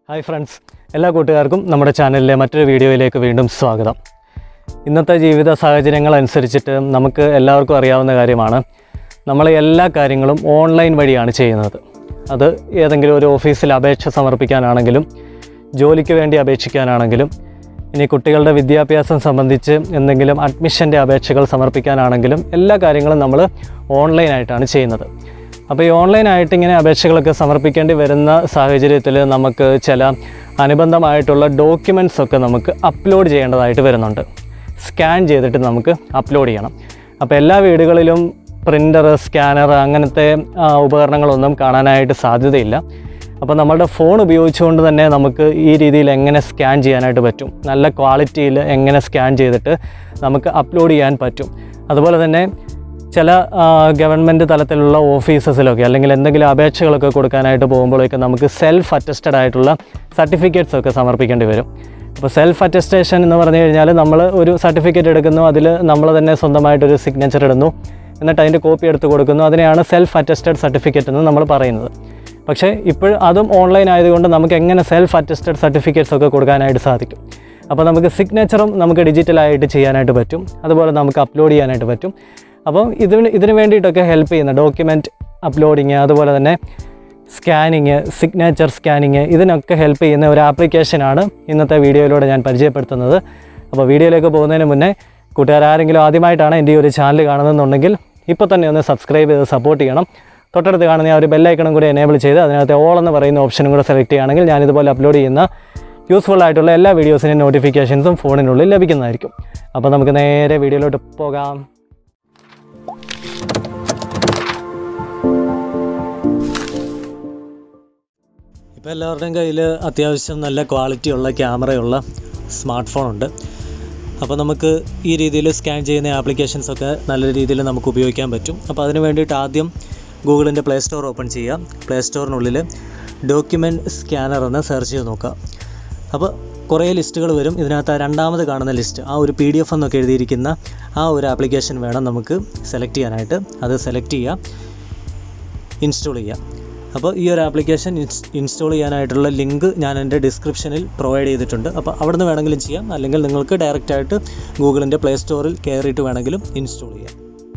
Hi friends, എല്ലാ കൂട്ടുകാർക്കും നമ്മുടെ ചാനലിലെ മറ്റൊരു വീഡിയോയിലേക്ക് വീണ്ടും സ്വാഗതം. ഇന്നത്തെ ജീവിത സാഹചര്യങ്ങൾ അനുസരിച്ചിട്ട് നമുക്ക് എല്ലാവർക്കും അറിയാവുന്ന കാര്യമാണ്, നമ്മൾ എല്ലാ കാര്യങ്ങളും ഓൺലൈൻ വഴിയാണ് ചെയ്യുന്നത്. അത് ഏതെങ്കിലും ഒരു ഓഫീസിൽ അപേക്ഷ സമർപ്പിക്കാനാണെങ്കിലും, ജോലിക്ക് വേണ്ടി അപേക്ഷിക്കാനാണെങ്കിലും, ഇനി കുട്ടികളുടെ വിദ്യാഭ്യാസം സംബന്ധിച്ച് എന്തെങ്കിലും അഡ്മിഷൻ്റെ അപേക്ഷകൾ സമർപ്പിക്കാനാണെങ്കിലും എല്ലാ കാര്യങ്ങളും നമ്മൾ ഓൺലൈനായിട്ടാണ് ചെയ്യുന്നത്. അപ്പോൾ ഈ ഓൺലൈനായിട്ട് ഇങ്ങനെ അപേക്ഷകളൊക്കെ സമർപ്പിക്കേണ്ടി വരുന്ന സാഹചര്യത്തിൽ നമുക്ക് ചില അനുബന്ധമായിട്ടുള്ള ഡോക്യുമെൻറ്റ്സ് ഒക്കെ നമുക്ക് അപ്ലോഡ് ചെയ്യേണ്ടതായിട്ട് വരുന്നുണ്ട്. സ്കാൻ ചെയ്തിട്ട് നമുക്ക് അപ്ലോഡ് ചെയ്യണം. അപ്പോൾ എല്ലാ വീടുകളിലും പ്രിൻ്റർ, സ്കാനർ അങ്ങനത്തെ ഉപകരണങ്ങളൊന്നും കാണാനായിട്ട് സാധ്യതയില്ല. അപ്പോൾ നമ്മളുടെ ഫോൺ ഉപയോഗിച്ചുകൊണ്ട് തന്നെ നമുക്ക് ഈ രീതിയിൽ എങ്ങനെ സ്കാൻ ചെയ്യാനായിട്ട് പറ്റും, നല്ല ക്വാളിറ്റിയിൽ എങ്ങനെ സ്കാൻ ചെയ്തിട്ട് നമുക്ക് അപ്ലോഡ് ചെയ്യാൻ പറ്റും. അതുപോലെ തന്നെ ചില ഗവൺമെൻറ് തലത്തിലുള്ള ഓഫീസസിലൊക്കെ അല്ലെങ്കിൽ എന്തെങ്കിലും അപേക്ഷകളൊക്കെ കൊടുക്കാനായിട്ട് പോകുമ്പോഴേക്കും നമുക്ക് സെൽഫ് അറ്റസ്റ്റഡ് ആയിട്ടുള്ള സർട്ടിഫിക്കറ്റ്സ് ഒക്കെ സമർപ്പിക്കേണ്ടി വരും. അപ്പോൾ സെൽഫ് അറ്റസ്റ്റേഷൻ എന്ന് പറഞ്ഞു കഴിഞ്ഞാൽ നമ്മൾ ഒരു സർട്ടിഫിക്കറ്റ് എടുക്കുന്നു, അതിൽ നമ്മൾ തന്നെ സ്വന്തമായിട്ടൊരു സിഗ്നേച്ചർ ഇടുന്നു, എന്നിട്ട് അതിൻ്റെ കോപ്പി എടുത്ത് കൊടുക്കുന്നു. അതിനെയാണ് സെൽഫ് അറ്റസ്റ്റഡ് സർട്ടിഫിക്കറ്റ് എന്ന് നമ്മൾ പറയുന്നത്. പക്ഷേ ഇപ്പോൾ അതും ഓൺലൈൻ ആയതുകൊണ്ട് നമുക്ക് എങ്ങനെ സെൽഫ് അറ്റസ്റ്റഡ് സർട്ടിഫിക്കറ്റ്സ് ഒക്കെ കൊടുക്കാനായിട്ട് സാധിക്കും. അപ്പോൾ നമുക്ക് സിഗ്നേച്ചറും നമുക്ക് ഡിജിറ്റലായിട്ട് ചെയ്യാനായിട്ട് പറ്റും, അതുപോലെ നമുക്ക് അപ്ലോഡ് ചെയ്യാനായിട്ട് പറ്റും. അപ്പം ഇതിന് വേണ്ടിയിട്ടൊക്കെ ഹെൽപ്പ് ചെയ്യുന്ന ഡോക്യുമെൻറ്റ് അപ്ലോഡിങ്, അതുപോലെ തന്നെ സ്കാനിങ്, സിഗ്നേച്ചർ സ്കാനിങ്, ഇതിനൊക്കെ ഹെൽപ്പ് ചെയ്യുന്ന ഒരു ആപ്ലിക്കേഷനാണ് ഇന്നത്തെ വീഡിയോയിലൂടെ ഞാൻ പരിചയപ്പെടുത്തുന്നത്. അപ്പോൾ വീഡിയോയിലേക്ക് പോകുന്നതിന് മുന്നേ കൂട്ടുകാരെങ്കിലും ആദ്യമായിട്ടാണ് എൻ്റെ ഈ ഒരു ചാനൽ കാണുന്നതെന്നുണ്ടെങ്കിൽ ഇപ്പോൾ തന്നെ ഒന്ന് സബ്സ്ക്രൈബ് ചെയ്ത് സപ്പോർട്ട് ചെയ്യണം. തൊട്ടടുത്ത് കാണുന്ന ആ ഒരു ബെല്ലൈക്കണും കൂടി എനേബിൾ ചെയ്ത് അതിനകത്ത് ഓൾ എന്ന് പറയുന്ന ഓപ്ഷനും കൂടെ സെലക്ട് ചെയ്യുകയാണെങ്കിൽ ഞാനിതുപോലെ അപ്ലോഡ് ചെയ്യുന്ന യൂസ്ഫുൾ ആയിട്ടുള്ള എല്ലാ വീഡിയോസിൻ്റെയും നോട്ടിഫിക്കേഷൻസും ഫോണിനുള്ളിൽ ലഭിക്കുന്നതായിരിക്കും. അപ്പോൾ നമുക്ക് നേരെ വീഡിയോയിലോട്ട് പോകാം. ഇപ്പോൾ എല്ലാവരുടെയും കയ്യിൽ അത്യാവശ്യം നല്ല ക്വാളിറ്റിയുള്ള ക്യാമറയുള്ള സ്മാർട്ട് ഫോൺ ഉണ്ട്. അപ്പോൾ നമുക്ക് ഈ രീതിയിൽ സ്കാൻ ചെയ്യുന്ന ആപ്ലിക്കേഷൻസൊക്കെ നല്ല രീതിയിൽ നമുക്ക് ഉപയോഗിക്കാൻ പറ്റും. അപ്പോൾ അതിന് വേണ്ടിയിട്ട് ആദ്യം ഗൂഗിളിൻ്റെ പ്ലേ സ്റ്റോർ ഓപ്പൺ ചെയ്യാം. പ്ലേ സ്റ്റോറിനുള്ളിൽ ഡോക്യുമെൻറ്റ് സ്കാനർ എന്ന് സെർച്ച് ചെയ്ത് നോക്കുക. അപ്പോൾ കുറേ ലിസ്റ്റുകൾ വരും. ഇതിനകത്ത് രണ്ടാമത് കാണുന്ന ലിസ്റ്റ്, ആ ഒരു PDF എന്നൊക്കെ എഴുതിയിരിക്കുന്ന ആ ഒരു ആപ്ലിക്കേഷൻ വേണം നമുക്ക് സെലക്ട് ചെയ്യാനായിട്ട്. അത് സെലക്ട് ചെയ്യുക, ഇൻസ്റ്റാൾ ചെയ്യുക. അപ്പോൾ ഈ ഒരു ആപ്ലിക്കേഷൻ ഇൻസ്റ്റാൾ ചെയ്യാനായിട്ടുള്ള ലിങ്ക് ഞാൻ എൻ്റെ ഡിസ്ക്രിപ്ഷനിൽ പ്രൊവൈഡ് ചെയ്തിട്ടുണ്ട്. അപ്പോൾ അവിടെ നിന്ന് വേണമെങ്കിലും ചെയ്യാം, അല്ലെങ്കിൽ നിങ്ങൾക്ക് ഡയറക്റ്റായിട്ട് ഗൂഗിളിൻ്റെ പ്ലേ സ്റ്റോറിൽ കയറിയിട്ട് വേണമെങ്കിലും ഇൻസ്റ്റാൾ ചെയ്യാം.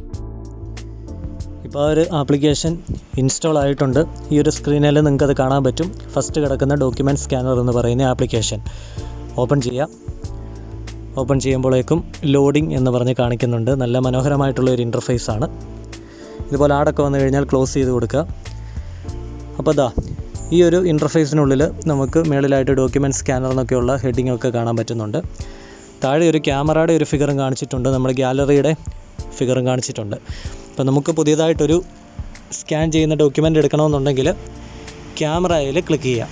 ഇപ്പോൾ ഒരു ആപ്ലിക്കേഷൻ ഇൻസ്റ്റാൾ ആയിട്ടുണ്ട്. ഈ ഒരു സ്ക്രീനിൽ നിങ്ങൾക്കത് കാണാൻ പറ്റും. ഫസ്റ്റ് കിടക്കുന്ന ഡോക്യുമെൻറ്റ് സ്കാനർ എന്ന് പറയുന്ന ആപ്ലിക്കേഷൻ ഓപ്പൺ ചെയ്യാം. ഓപ്പൺ ചെയ്യുമ്പോഴേക്കും ലോഡിംഗ് എന്ന് പറഞ്ഞ് കാണിക്കുന്നുണ്ട്. നല്ല മനോഹരമായിട്ടുള്ള ഒരു ഇൻ്റർഫേസാണ്. ഇതുപോലെ ആടൊക്കെ വന്നു കഴിഞ്ഞാൽ ക്ലോസ് ചെയ്ത് കൊടുക്കുക. അപ്പോൾ ഈ ഒരു ഇൻ്റർഫേസിനുള്ളിൽ നമുക്ക് മേളിലായിട്ട് ഡോക്യുമെൻറ്റ് സ്കാനർ എന്നൊക്കെയുള്ള ഹെഡിങ് ഒക്കെ കാണാൻ പറ്റുന്നുണ്ട്. താഴെ ഒരു ക്യാമറയുടെ ഒരു ഫിഗറും കാണിച്ചിട്ടുണ്ട്, നമ്മുടെ ഗാലറിയുടെ ഫിഗറും കാണിച്ചിട്ടുണ്ട്. അപ്പോൾ നമുക്ക് പുതിയതായിട്ടൊരു സ്കാൻ ചെയ്യുന്ന ഡോക്യുമെൻ്റ് എടുക്കണമെന്നുണ്ടെങ്കിൽ ക്യാമറയിൽ ക്ലിക്ക് ചെയ്യാം.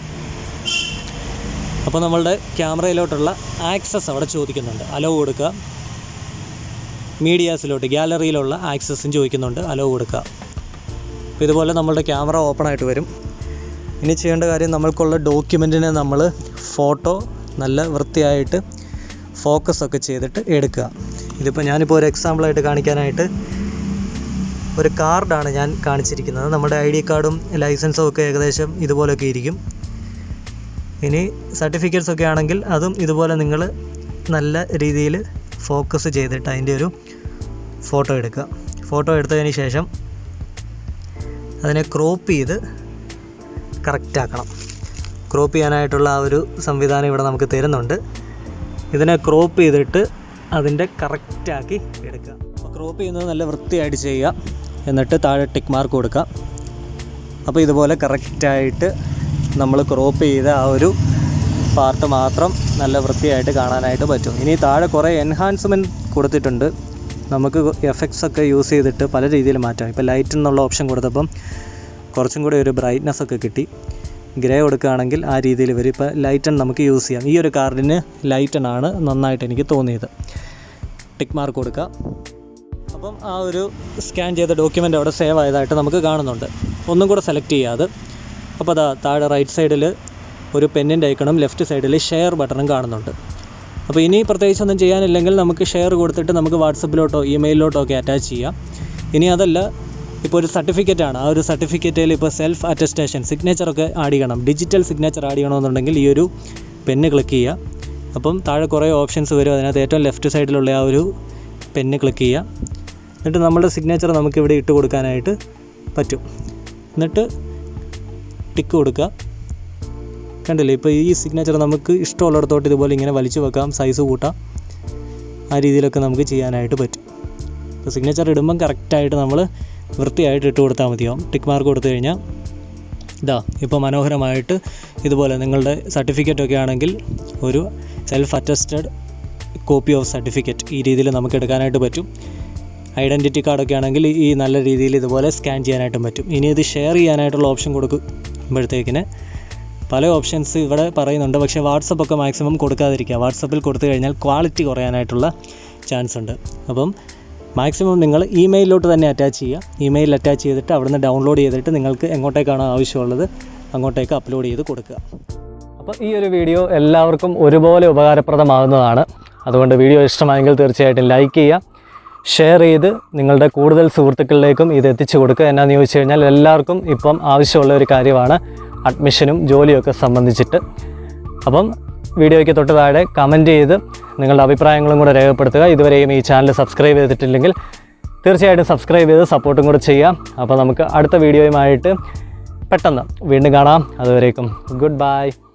അപ്പോൾ നമ്മളുടെ ക്യാമറയിലോട്ടുള്ള ആക്സസ് അവിടെ ചോദിക്കുന്നുണ്ട്, അലോ കൊടുക്കുക. മീഡിയാസിലോട്ട് ഗാലറിയിലുള്ള ആക്സസും ചോദിക്കുന്നുണ്ട്, അലോ കൊടുക്കുക. അപ്പോൾ ഇതുപോലെ നമ്മളുടെ ക്യാമറ ഓപ്പൺ ആയിട്ട് വരും. ഇനി ചെയ്യേണ്ട കാര്യം, നമ്മൾക്കുള്ള ഡോക്യുമെൻറ്റിനെ നമ്മൾ ഫോട്ടോ നല്ല വൃത്തിയായിട്ട് ഫോക്കസൊക്കെ ചെയ്തിട്ട് എടുക്കുക. ഇതിപ്പോൾ ഞാനിപ്പോൾ ഒരു എക്സാമ്പിളായിട്ട് കാണിക്കാനായിട്ട് ഒരു കാർഡാണ് ഞാൻ കാണിച്ചിരിക്കുന്നത്. നമ്മുടെ ID കാർഡും ലൈസൻസും ഒക്കെ ഏകദേശം ഇതുപോലെയൊക്കെ ഇരിക്കും. ഇനി സർട്ടിഫിക്കറ്റ്സ് ഒക്കെ ആണെങ്കിൽ അതും ഇതുപോലെ നിങ്ങൾ നല്ല രീതിയിൽ ഫോക്കസ് ചെയ്തിട്ട് അതിൻ്റെ ഒരു ഫോട്ടോ എടുക്കുക. ഫോട്ടോ എടുത്തതിന് ശേഷം അതിനെ ക്രോപ്പ് ചെയ്ത് കറക്റ്റാക്കണം. ക്രോപ്പ് ചെയ്യാനായിട്ടുള്ള ആ ഒരു സംവിധാനം ഇവിടെ നമുക്ക് തരുന്നുണ്ട്. ഇതിനെ ക്രോപ്പ് ചെയ്തിട്ട് അതിൻ്റെ കറക്റ്റാക്കി എടുക്കുക. അപ്പോൾ ക്രോപ്പ് ചെയ്യുന്നത് നല്ല വൃത്തിയായിട്ട് ചെയ്യുക. എന്നിട്ട് താഴെ ടിക്ക് മാർക്ക് കൊടുക്കുക. അപ്പോൾ ഇതുപോലെ കറക്റ്റായിട്ട് നമ്മൾ ക്രോപ്പ് ചെയ്ത ആ ഒരു പാർട്ട് മാത്രം നല്ല വൃത്തിയായിട്ട് കാണാനായിട്ട് പറ്റും. ഇനി താഴെ കുറേ എൻഹാൻസ്മെൻറ്റ് കൊടുത്തിട്ടുണ്ട്. നമുക്ക് എഫക്ട്സ് ഒക്കെ യൂസ് ചെയ്തിട്ട് പല രീതിയിൽ മാറ്റാം. ഇപ്പോൾ ലൈറ്റ് എന്നുള്ള ഓപ്ഷൻ കൊടുത്തപ്പം കുറച്ചും കൂടി ഒരു ബ്രൈറ്റ്നസ് ഒക്കെ കിട്ടി. ഗ്രേ കൊടുക്കുകയാണെങ്കിൽ ആ രീതിയിൽ വരും. ഇപ്പോൾ ലൈറ്റൺ നമുക്ക് യൂസ് ചെയ്യാം. ഈ ഒരു കാർഡിന് ലൈറ്റൺ ആണ് നന്നായിട്ട് എനിക്ക് തോന്നിയത്. ടിക്ക് മാർക്ക് കൊടുക്കുക. അപ്പം ആ ഒരു സ്കാൻ ചെയ്ത ഡോക്യുമെൻ്റ് അവിടെ സേവ് ആയതായിട്ട് നമുക്ക് കാണുന്നുണ്ട്. ഒന്നും കൂടെ സെലക്ട് ചെയ്യാതെ അപ്പോൾ താഴെ റൈറ്റ് സൈഡിൽ ഒരു പെന്നിൻ്റെ ഐക്കണും ലെഫ്റ്റ് സൈഡിൽ ഷെയർ ബട്ടണും കാണുന്നുണ്ട്. അപ്പോൾ ഇനി പ്രത്യേകിച്ചൊന്നും ചെയ്യാനില്ലെങ്കിൽ നമുക്ക് ഷെയർ കൊടുത്തിട്ട് നമുക്ക് വാട്സപ്പിലോട്ടോ ഇമെയിലിലോട്ടോ ഒക്കെ അറ്റാച്ച് ചെയ്യാം. ഇനി അതല്ല, ഇപ്പോൾ ഒരു സർട്ടിഫിക്കറ്റാണ്, ആ ഒരു സർട്ടിഫിക്കറ്റിൽ ഇപ്പോൾ സെൽഫ് അറ്റസ്റ്റേഷൻ സിഗ്നേച്ചറൊക്കെ ആഡ് ചെയ്യണം, ഡിജിറ്റൽ സിഗ്നേച്ചർ ആഡ് ചെയ്യണമെന്നുണ്ടെങ്കിൽ ഈ ഒരു പെന്ന് ക്ലിക്ക് ചെയ്യുക. അപ്പം താഴെ കുറേ ഓപ്ഷൻസ് വരും. അതിനകത്ത് ഏറ്റവും ലെഫ്റ്റ് സൈഡിലുള്ള ആ ഒരു പെന്ന് ക്ലിക്ക് ചെയ്യുക. എന്നിട്ട് നമ്മുടെ സിഗ്നേച്ചർ നമുക്കിവിടെ ഇട്ട് കൊടുക്കാനായിട്ട് പറ്റും. എന്നിട്ട് ടിക്ക് കൊടുക്കുക. കണ്ടില്ലേ, ഇപ്പോൾ ഈ സിഗ്നേച്ചർ നമുക്ക് ഇഷ്ടമുള്ളിടത്തോട്ട് ഇതുപോലെ ഇങ്ങനെ വലിച്ചു വെക്കാം, സൈസ് കൂട്ടാം, ആ രീതിയിലൊക്കെ നമുക്ക് ചെയ്യാനായിട്ട് പറ്റും. അപ്പോൾ സിഗ്നേച്ചർ ഇടുമ്പം കറക്റ്റായിട്ട് നമ്മൾ വൃത്തിയായിട്ട് ഇട്ട് കൊടുത്താൽ മതിയാവും. ടിക്ക് മാർക്ക് കൊടുത്തു കഴിഞ്ഞാൽ ഇതാ ഇപ്പോൾ മനോഹരമായിട്ട് ഇതുപോലെ നിങ്ങളുടെ സർട്ടിഫിക്കറ്റൊക്കെ ആണെങ്കിൽ ഒരു self attested copy of certificate ഈ രീതിയിൽ നമുക്ക് എടുക്കാനായിട്ട് പറ്റും. ഐഡൻറ്റിറ്റി കാർഡൊക്കെ ആണെങ്കിൽ ഈ നല്ല രീതിയിൽ ഇതുപോലെ സ്കാൻ ചെയ്യാനായിട്ടും പറ്റും. ഇനി ഇത് ഷെയർ ചെയ്യാനായിട്ടുള്ള ഓപ്ഷൻ കൊടുക്കുമ്പോഴത്തേക്കിന് പല ഓപ്ഷൻസ് ഇവിടെ പറയുന്നുണ്ട്. പക്ഷേ വാട്സപ്പൊക്കെ മാക്സിമം കൊടുക്കാതിരിക്കുക. വാട്സപ്പിൽ കൊടുത്തു കഴിഞ്ഞാൽ ക്വാളിറ്റി കുറയാനായിട്ടുള്ള ചാൻസ് ഉണ്ട്. അപ്പം മാക്സിമം നിങ്ങൾ ഇമെയിലോട്ട് തന്നെ അറ്റാച്ച് ചെയ്യുക. ഇമെയിൽ അറ്റാച്ച് ചെയ്തിട്ട് അവിടുന്ന് ഡൗൺലോഡ് ചെയ്തിട്ട് നിങ്ങൾക്ക് എങ്ങോട്ടേക്കാണോ ആവശ്യമുള്ളത് അങ്ങോട്ടേക്ക് അപ്ലോഡ് ചെയ്ത് കൊടുക്കുക. അപ്പോൾ ഈ ഒരു വീഡിയോ എല്ലാവർക്കും ഒരുപോലെ ഉപകാരപ്രദമാകുന്നതാണ്. അതുകൊണ്ട് വീഡിയോ ഇഷ്ടമായെങ്കിൽ തീർച്ചയായിട്ടും ലൈക്ക് ചെയ്യുക, ഷെയർ ചെയ്ത് നിങ്ങളുടെ കൂടുതൽ സുഹൃത്തുക്കളിലേക്കും ഇത് എത്തിച്ചു കൊടുക്കുക. എന്നാന്ന് ചോദിച്ചു കഴിഞ്ഞാൽ എല്ലാവർക്കും ഇപ്പം ആവശ്യമുള്ള ഒരു കാര്യമാണ് അഡ്മിഷനും ജോലിയൊക്കെ സംബന്ധിച്ചിട്ട്. അപ്പം വീഡിയോയ്ക്ക് തൊട്ട് താഴെ കമൻറ്റ് ചെയ്ത് നിങ്ങളുടെ അഭിപ്രായങ്ങളും കൂടെ രേഖപ്പെടുത്തുക. ഇതുവരെയും ഈ ചാനൽ സബ്സ്ക്രൈബ് ചെയ്തിട്ടില്ലെങ്കിൽ തീർച്ചയായിട്ടും സബ്സ്ക്രൈബ് ചെയ്ത് സപ്പോർട്ടും കൂടെ ചെയ്യാം. അപ്പോൾ നമുക്ക് അടുത്ത വീഡിയോയുമായിട്ട് പെട്ടെന്ന് വീണ്ടും കാണാം. അതുവരേക്കും ഗുഡ് ബൈ.